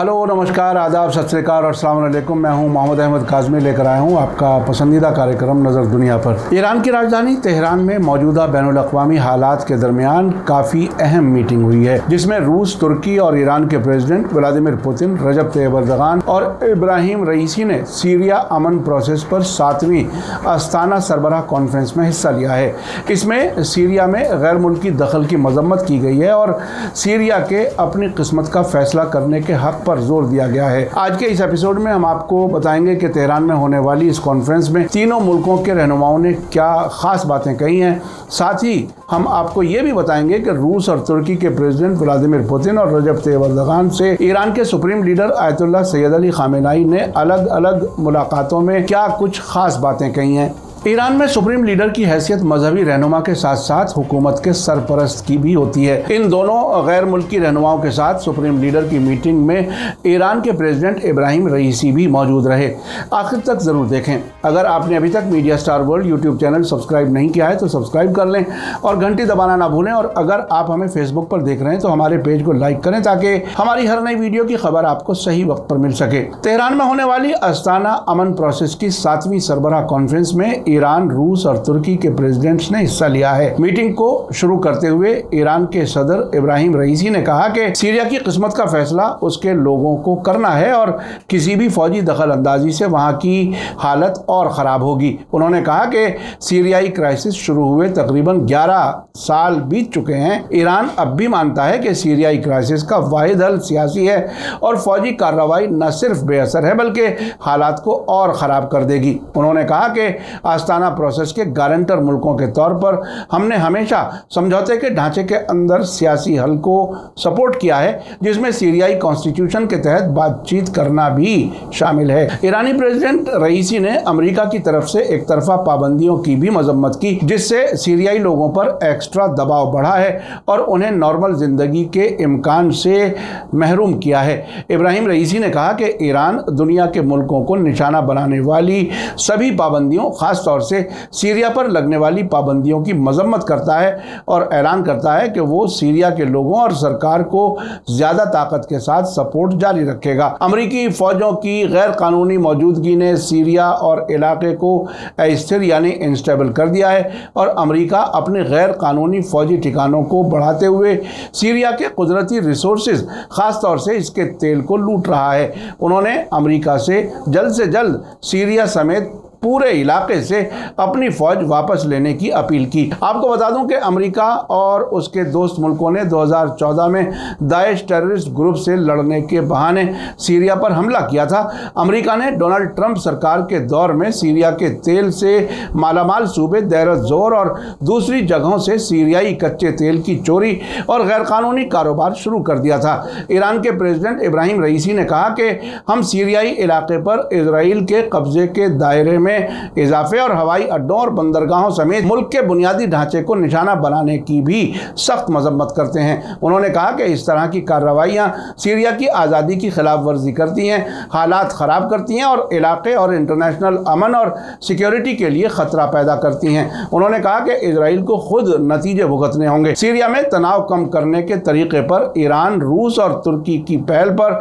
Hello, नमस्कार, आदाब, सत श्री अकाल और अस्सलाम वालेकुम। मैं हूं मोहम्मद अहमद काज़मी, लेकर आया हूं आपका पसंदीदा कार्यक्रम नज़र दुनिया पर। ईरान की राजधानी तेहरान में मौजूदा बैनुल-अक़वामी हालात के दरमियान काफ़ी अहम मीटिंग हुई है, जिसमें रूस, तुर्की और ईरान के president Vladimir Putin, Recep Tayyip Erdogan और इब्राहिम रईसी ने सीरिया अमन प्रोसेस पर 7वीं अस्ताना सरबराह कॉन्फ्रेंस में हिस्सा लिया है। इसमें सीरिया में गैर मुल्की दखल की मजम्मत की गई है और सीरिया के अपनी किस्मत का फैसला करने के हक पर जोर दिया गया है। आज के इस एपिसोड में हम आपको बताएंगे कि तेहरान में होने वाली इस कॉन्फ्रेंस में तीनों मुल्कों के रहनुमाओं ने क्या खास बातें कही हैं। साथ ही हम आपको ये भी बताएंगे कि रूस और तुर्की के प्रेसिडेंट व्लादिमीर पुतिन और रजब तैयब एर्दोगान से ईरान के supreme leader Ayatollah Seyed Ali Khamenei ने अलग अलग मुलाकातों में क्या कुछ खास बातें कही हैं। ईरान में सुप्रीम लीडर की हैसियत मजहबी रहनुमा के साथ साथ हुकूमत के सरपरस्त की भी होती है। इन दोनों गैर मुल्की रहनुमाओं के साथ सुप्रीम लीडर की मीटिंग में ईरान के प्रेसिडेंट इब्राहिम रईसी भी मौजूद रहे। आखिर तक जरूर देखें। अगर आपने अभी तक media star world YouTube channel subscribe नहीं किया है तो सब्सक्राइब कर लें और घंटी दबाना ना भूलें। और अगर आप हमें फेसबुक पर देख रहे हैं तो हमारे पेज को लाइक करें ताकि हमारी हर नई वीडियो की खबर आपको सही वक्त पर मिल सके। तेहरान में होने वाली अस्ताना अमन प्रोसेस की 7वीं सरबराह कॉन्फ्रेंस में ईरान, रूस और तुर्की के प्रेसिडेंट्स ने हिस्सा लिया है। मीटिंग को शुरू करते हुए ईरान के सदर इब्राहिम रईसी ने कहा कि सीरिया की किस्मत का फैसला उसके लोगों को करना है और किसी भी फौजी दखल अंदाजी से वहां की हालत और खराब होगी। उन्होंने कहा कि सीरियाई क्राइसिस शुरू हुए तकरीबन 11 साल बीत चुके हैं। ईरान अब भी मानता है कि सीरियाई क्राइसिस का वाहिद हल सियासी है और फौजी कार्रवाई न सिर्फ बेअसर है बल्कि हालात को और खराब कर देगी। उन्होंने कहा कि आस्ताना प्रोसेस के गारंटर मुल्कों के तौर पर हमने हमेशा समझौते के ढांचे के अंदर सियासी हल को सपोर्ट किया है, जिसमें सीरियाई कॉन्स्टिट्यूशन के तहत बातचीत करना भी शामिल है। ईरानी प्रेसिडेंट रईसी ने अमेरिका की तरफ से एक तरफा पाबंदियों की भी मजम्मत की, जिससे सीरियाई लोगों पर एक्स्ट्रा दबाव बढ़ा है और उन्हें नॉर्मल जिंदगी के इम्कान से महरूम किया है। इब्राहिम रईसी ने कहा कि ईरान दुनिया के मुल्कों को निशाना बनाने वाली सभी पाबंदियों, खास तौर से सीरिया पर लगने वाली पाबंदियों की मजम्मत करता है और ऐलान करता है कि वो सीरिया के लोगों और सरकार को ज्यादा ताकत के साथ सपोर्ट जारी रखेगा। अमेरिकी फौजों की गैर कानूनी मौजूदगी ने सीरिया और इलाके को अस्थिर यानी इंस्टेबल कर दिया है और अमेरिका अपने गैर कानूनी फौजी ठिकानों को बढ़ाते हुए सीरिया के कुदरती रिसोर्सेज, खास तौर से इसके तेल को लूट रहा है। उन्होंने अमेरिका से जल्द सीरिया समेत पूरे इलाके से अपनी फौज वापस लेने की अपील की। आपको बता दूं कि अमेरिका और उसके दोस्त मुल्कों ने 2014 में दाइश टेररिस्ट ग्रुप से लड़ने के बहाने सीरिया पर हमला किया था। अमेरिका ने डोनाल्ड ट्रंप सरकार के दौर में सीरिया के तेल से मालामाल सूबे देर जोर और दूसरी जगहों से सीरियाई कच्चे तेल की चोरी और गैरकानूनी कारोबार शुरू कर दिया था। ईरान के प्रेसिडेंट इब्राहिम रईसी ने कहा कि हम सीरियाई इलाके पर इजराइल के कब्जे के दायरे में इजाफे और हवाई अड्डों और बंदरगाहों समेत मुल्क के बुनियादी ढांचे को निशाना बनाने की भी सख्त मजम्मत करते हैं। उन्होंने कहा कि इस तरह की कार्रवाइयां सीरिया की आज़ादी की खिलाफ वर्जी करती हैं, हालात ख़राब करती हैं और इलाके और इंटरनेशनल अमन और सिक्योरिटी के लिए ख़तरा पैदा करती हैं। उन्होंने कहा कि इजराइल को खुद नतीजे भुगतने होंगे। सीरिया में तनाव कम करने के तरीके पर ईरान, रूस और तुर्की की पहल पर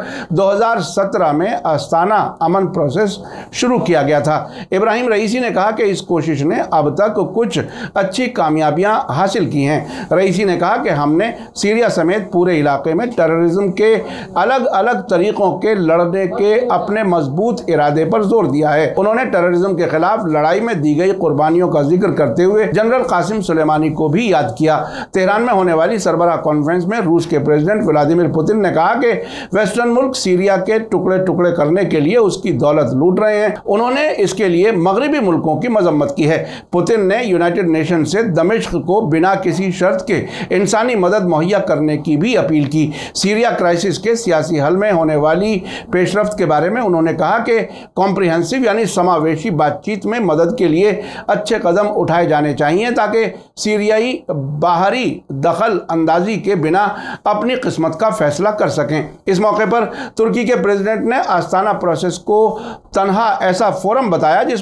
2017 में अस्ताना अमन प्रोसेस शुरू किया गया था। इब्राहिम रईसी ने कहा कि इस कोशिश ने अब तक कुछ अच्छी कामयाबियां हासिल की हैं। रईसी ने कहा कि हमने सीरिया समेत पूरे इलाके में टेररिज्म के अलग अलग तरीकों के लड़ने के अपने मजबूत इरादे पर जोर दिया है। उन्होंने टेररिज्म के खिलाफ लड़ाई में दी गई कुर्बानियों का जिक्र करते हुए जनरल कासिम सुलेमानी को भी याद किया। तेहरान में होने वाली सरबराह कॉन्फ्रेंस में रूस के प्रेसिडेंट व्लादिमीर पुतिन ने कहा कि वेस्टर्न मुल्क सीरिया के टुकड़े टुकड़े करने के लिए उसकी दौलत लूट रहे हैं। उन्होंने इसके लिए मगरबी मुल्कों की मजम्मत की है। पुतिन ने यूनाइटेड नेशन से दमिश्क को बिना किसी शर्त के इंसानी मदद मुहैया करने की भी अपील की। सीरिया क्राइसिस के सियासी हल में होने वाली पेशरफ्त के बारे में उन्होंने कहा कि कॉम्प्रिहेंसिव यानी समावेशी बातचीत में मदद के लिए अच्छे कदम उठाए जाने चाहिए ताकि सीरियाई बाहरी दखल अंदाजी के बिना अपनी किस्मत का फैसला कर सकें। इस मौके पर तुर्की के प्रेसिडेंट ने आस्ताना प्रोसेस को तनहा ऐसा फोरम बताया जिस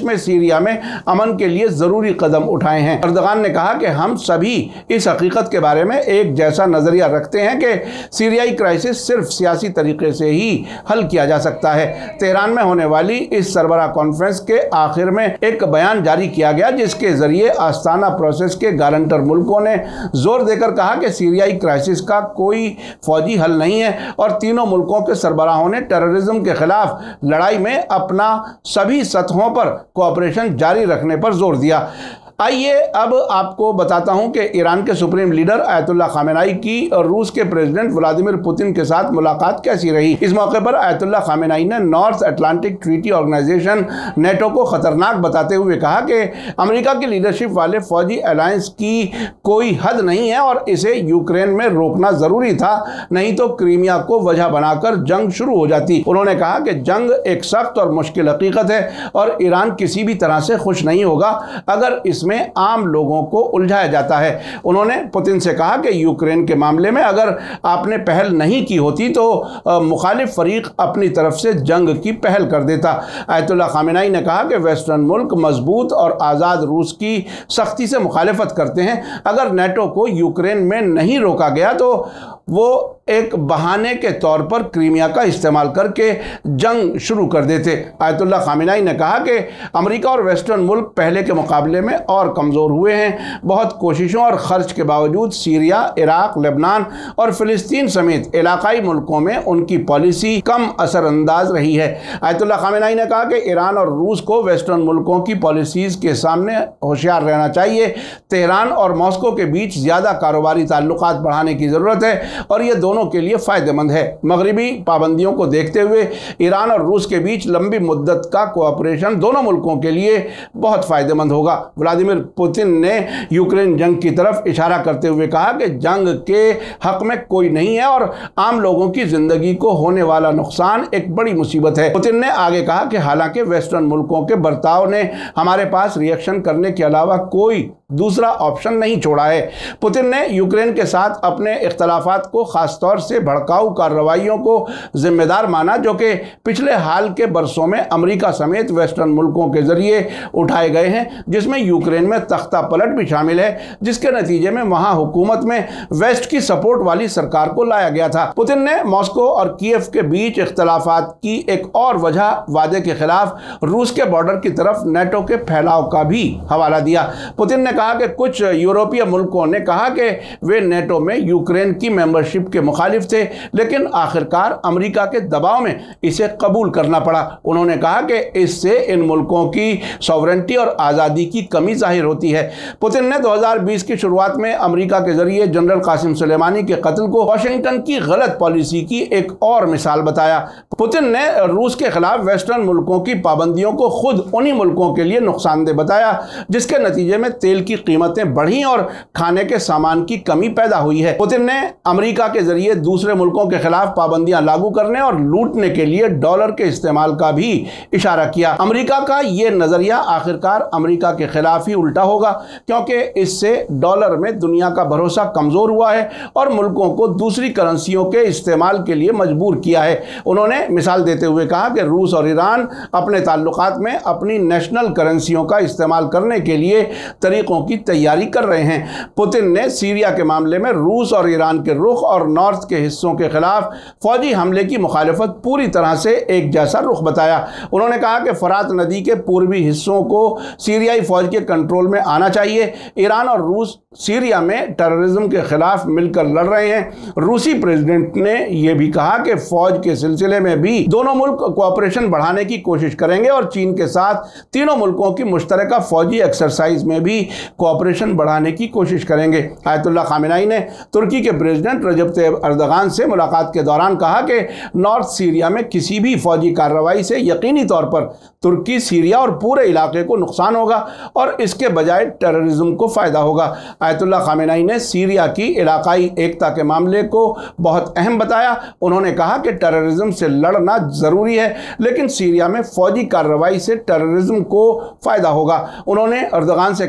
जिसमें सीरिया में अमन के लिए जरूरी कदम उठाए हैं। अर्दगान ने कहा कि हम सभी इस हकीकत के बारे में एक जैसा नजरिया रखते हैं कि सीरियाई क्राइसिस सिर्फ सियासी तरीके से ही हल किया जा सकता है। तेहरान में होने वाली इस सरबराह कॉन्फ्रेंस के आखिर में एक बयान जारी किया गया जिसके जरिए आस्ताना प्रोसेस के गारंटर मुल्कों ने जोर देकर कहा कि सीरियाई क्राइसिस का कोई फौजी हल नहीं है और तीनों मुल्कों के सरबराहों ने टेररिज्म के खिलाफ लड़ाई में अपना सभी सतहों पर कोऑपरेशन जारी रखने पर जोर दिया। आइए अब आपको बताता हूं कि ईरान के सुप्रीम लीडर आयतुल्लाह खामेनाई की और रूस के प्रेसिडेंट व्लादिमीर पुतिन के साथ मुलाकात कैसी रही। इस मौके पर आयतुल्लाह खामेनाई ने North Atlantic Treaty Organization NATO को खतरनाक बताते हुए कहा कि अमेरिका की लीडरशिप वाले फौजी अलायंस की कोई हद नहीं है और इसे यूक्रेन में रोकना जरूरी था, नहीं तो क्रीमिया को वजह बनाकर जंग शुरू हो जाती। उन्होंने कहा कि जंग एक सख्त और मुश्किल हकीकत है और ईरान किसी भी तरह से खुश नहीं होगा अगर इसमें आम लोगों को उलझाया जाता है। उन्होंने पुतिन से कहा कि यूक्रेन के मामले में अगर आपने पहल नहीं की होती तो मुखालिफ फरीक अपनी तरफ से जंग की पहल कर देता। आयतुल्लाह खामेनाई ने कहा कि वेस्टर्न मुल्क मजबूत और आज़ाद रूस की सख्ती से मुखालिफत करते हैं। अगर नेटो को यूक्रेन में नहीं रोका गया तो वो एक बहाने के तौर पर क्रीमिया का इस्तेमाल करके जंग शुरू कर देते। आयतुल्लाह खामेनाई ने कहा कि अमेरिका और वेस्टर्न मुल्क पहले के मुकाबले में और कमज़ोर हुए हैं। बहुत कोशिशों और खर्च के बावजूद सीरिया, इराक, लेबनान और फ़िलिस्तीन समेत इलाकाई मुल्कों में उनकी पॉलिसी कम असरअंदाज रही है। आयतुल्लाह खामेनाई ने कहा कि ईरान और रूस को वेस्टर्न मुल्कों की पॉलिसीज़ के सामने होशियार रहना चाहिए। तेहरान और मॉस्को के बीच ज़्यादा कारोबारी ताल्लुकात बढ़ाने की ज़रूरत है और ये दोनों के लिए फ़ायदेमंद है। मगरिबी पाबंदियों को देखते हुए ईरान और रूस के बीच लंबी मुद्दत का कोऑपरेशन दोनों मुल्कों के लिए बहुत फ़ायदेमंद होगा। व्लादिमीर पुतिन ने यूक्रेन जंग की तरफ इशारा करते हुए कहा कि जंग के हक में कोई नहीं है और आम लोगों की ज़िंदगी को होने वाला नुकसान एक बड़ी मुसीबत है। पुतिन ने आगे कहा कि हालांकि वेस्टर्न मुल्कों के बर्ताव ने हमारे पास रिएक्शन करने के अलावा कोई दूसरा ऑप्शन नहीं छोड़ा है। पुतिन ने यूक्रेन के साथ अपने इख्तलाफात को खासतौर से भड़काऊ कार्रवाइयों को जिम्मेदार माना जो कि पिछले हाल के बरसों में अमेरिका समेत वेस्टर्न मुल्कों के जरिए उठाए गए हैं, जिसमें यूक्रेन में तख्ता पलट भी शामिल है, जिसके नतीजे में वहां हुकूमत में वेस्ट की सपोर्ट वाली सरकार को लाया गया था। पुतिन ने मॉस्को और कीव के बीच इख्तलाफात की एक और वजह वादे के खिलाफ रूस के बॉर्डर की तरफ नेटो के फैलाव का भी हवाला दिया। पुतिन ने कहा कि कुछ यूरोपीय मुल्कों ने कहा कि वे नेटो में यूक्रेन की मेंबरशिप के मुखालिफ थे, लेकिन आखिरकार अमेरिका के दबाव में इसे कबूल करना पड़ा। उन्होंने कहा कि इससे इन मुल्कों की सॉवरेंटी और आज़ादी की कमी जाहिर होती है। पुतिन ने 2020 की शुरुआत में अमेरिका के जरिए जनरल कासिम सुलेमानी के कत्ल को वाशिंगटन की गलत पॉलिसी की एक और मिसाल बताया। पुतिन ने रूस के खिलाफ वेस्टर्न मुल्कों की पाबंदियों को खुद उन्हीं मुल्कों के लिए नुकसानदेह बताया, जिसके नतीजे में तेल की कीमतें बढ़ी और खाने के सामान की कमी पैदा हुई है। पुतिन ने अमेरिका के जरिए दूसरे मुल्कों के खिलाफ पाबंदियां लागू करने और लूटने के लिए डॉलर के इस्तेमाल का भी इशारा किया। अमेरिका का यह नजरिया आखिरकार अमेरिका के खिलाफ ही उल्टा होगा, क्योंकि इससे डॉलर में दुनिया का भरोसा कमजोर हुआ है और मुल्कों को दूसरी करेंसियों के इस्तेमाल के लिए मजबूर किया है। उन्होंने मिसाल देते हुए कहा कि रूस और ईरान अपने ताल्लुकात में अपनी नेशनल करेंसियों का इस्तेमाल करने के लिए तरीकों की तैयारी कर रहे हैं। पुतिन ने सीरिया के मामले में रूस और ईरान के रुख और नॉर्थ के हिस्सों के खिलाफ फौजी हमले की मुखालिफत पूरी तरह से एक जैसा रुख बताया। उन्होंने कहा कि फरात नदी के पूर्वी हिस्सों को सीरियाई फौज के कंट्रोल में आना चाहिए। ईरान और रूस सीरिया में टेररिज्म के खिलाफ मिलकर लड़ रहे हैं। रूसी प्रेसिडेंट ने यह भी कहा कि फौज के सिलसिले में भी दोनों मुल्क कोऑपरेशन बढ़ाने की कोशिश करेंगे और चीन के साथ तीनों मुल्कों की मुश्तरका फौजी एक्सरसाइज में भी कोऑपरेशन बढ़ाने की कोशिश करेंगे। आयतुल्लाह खामेनाई ने तुर्की के प्रेसिडेंट रजब तैयब अर्दगान से मुलाकात के दौरान कहा कि नॉर्थ सीरिया में किसी भी फौजी कार्रवाई से यकीनी तौर पर तुर्की, सीरिया और पूरे इलाके को नुकसान होगा और इसके बजाय टेररिज्म को फ़ायदा होगा। आयतुल्लाह खामेनाई ने सीरिया की इलाकाई एकता के मामले को बहुत अहम बताया। उन्होंने कहा कि टेररिज्म से लड़ना ज़रूरी है, लेकिन सीरिया में फौजी कार्रवाई से टेररिज्म को फ़ायदा होगा। उन्होंने अर्दगान से कहा कि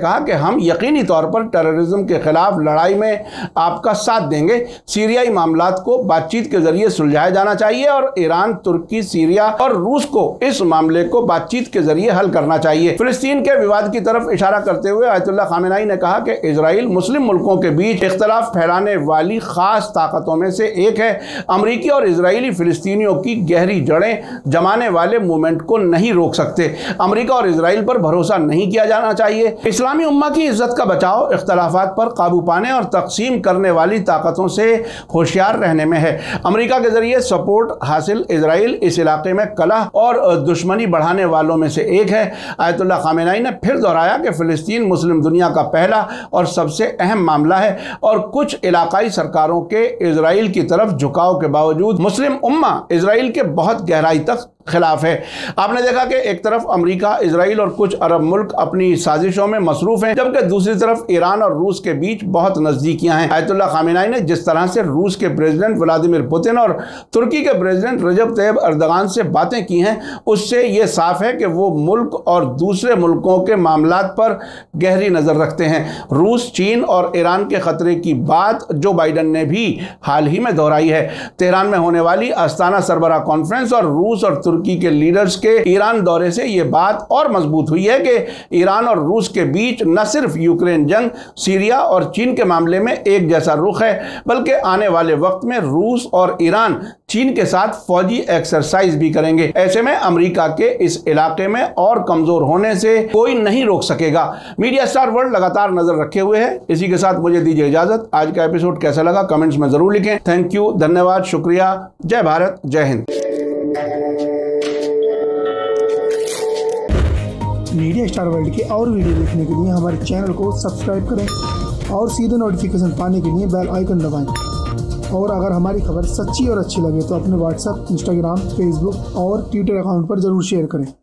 हम यकीनी तौर पर टेररिज्म के खिलाफ लड़ाई में आपका साथ देंगे। सीरियाई मामलात को बातचीत के जरिए सुलझाया जाना चाहिए और ईरान, तुर्की, सीरिया और रूस को इस मामले को बातचीत के जरिए हल करना चाहिए। फिलिस्तीन के विवाद की तरफ इशारा करते हुए आयतुल्लाह खामेनी ने कहा कि इजराइल मुस्लिम मुल्कों के बीच इख्तलाफ फैलाने वाली खास ताकतों में से एक है। अमरीकी और इजरायली फिलिस्तीनियों की गहरी जड़ें जमाने वाले मूवमेंट को नहीं रोक सकते। अमरीका और इजराइल पर भरोसा नहीं किया जाना चाहिए। इस्लामी उम्मा की इज्जत का बचाव इख्तलाफात पर काबू पाने और तकसीम करने वाली ताकतों से होशियार रहने में है। अमरीका के जरिए सपोर्ट हासिल इजराइल इस इलाके में कलह और दुश्मनी बढ़ाने वालों में से एक है। आयतुल्लाह खामेनी ने फिर दोहराया कि फिलिस्तीन मुस्लिम दुनिया का पहला और सबसे अहम मामला है और कुछ इलाकाई सरकारों के इजराइल की तरफ झुकाव के बावजूद मुस्लिम उम्मा इजराइल के बहुत गहराई तक खिलाफ है। आपने देखा कि एक तरफ अमेरिका, इजराइल और कुछ अरब मुल्क अपनी साजिशों में मसरूफ हैं, जबकि दूसरी तरफ ईरान और रूस के बीच बहुत नजदीकियां हैं। आयतुल्लाह खामेनी ने जिस तरह से रूस के प्रेसिडेंट व्लादिमीर पुतिन और तुर्की के प्रेसिडेंट रजब तैयब अर्दगान से बातें की हैं, उससे यह साफ है कि वो मुल्क और दूसरे मुल्कों के मामलात पर गहरी नजर रखते हैं। रूस, चीन और ईरान के खतरे की बात जो बाइडन ने भी हाल ही में दोहराई है। तेहरान में होने वाली अस्ताना सरबराह कॉन्फ्रेंस और रूस और तुर्की के लीडर्स के ईरान दौरे से यह बात और मजबूत हुई है कि ईरान और रूस के बीच न सिर्फ यूक्रेन जंग, सीरिया और चीन के मामले में एक जैसा रुख है, बल्कि आने वाले वक्त में रूस और ईरान चीन के साथ फौजी एक्सरसाइज भी करेंगे। ऐसे में अमेरिका के इस इलाके में और कमजोर होने से कोई नहीं रोक सकेगा। मीडिया स्टार वर्ल्ड लगातार नजर रखे हुए है। इसी के साथ मुझे दीजिए इजाजत। आज का एपिसोड कैसा लगा कमेंट्स में जरूर लिखें। थैंक यू, धन्यवाद, शुक्रिया। जय भारत, जय हिंद। मीडिया स्टार वर्ल्ड के और वीडियो देखने के लिए हमारे चैनल को सब्सक्राइब करें और सीधे नोटिफिकेशन पाने के लिए बेल आइकन दबाएं। और अगर हमारी खबर सच्ची और अच्छी लगे तो अपने व्हाट्सएप, इंस्टाग्राम, फेसबुक और ट्विटर अकाउंट पर जरूर शेयर करें।